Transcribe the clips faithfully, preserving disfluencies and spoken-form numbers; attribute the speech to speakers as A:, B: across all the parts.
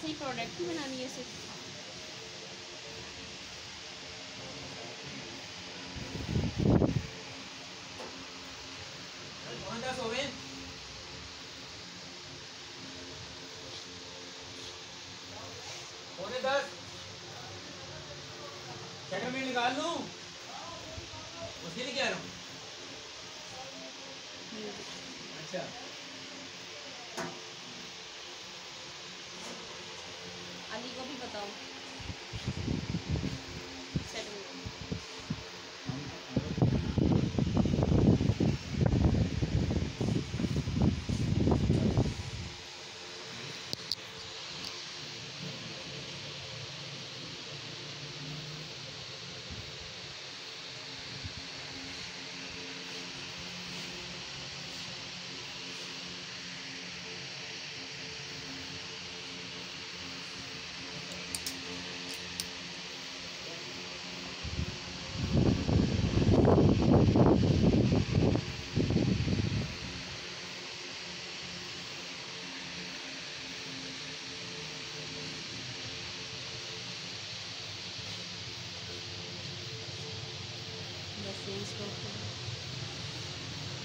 A: ऐसे ही प्रोडक्ट ही बनानी है सिर्फ।
B: दस हो गए। पौने दस। शटर में निकाल लूं, उसके लिए क्या रहा हूँ। अच्छा
A: अली को भी बताओ सेटिंग में। बस यही स्टॉप है।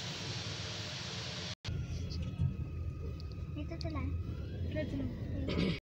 C: ये तो चला है।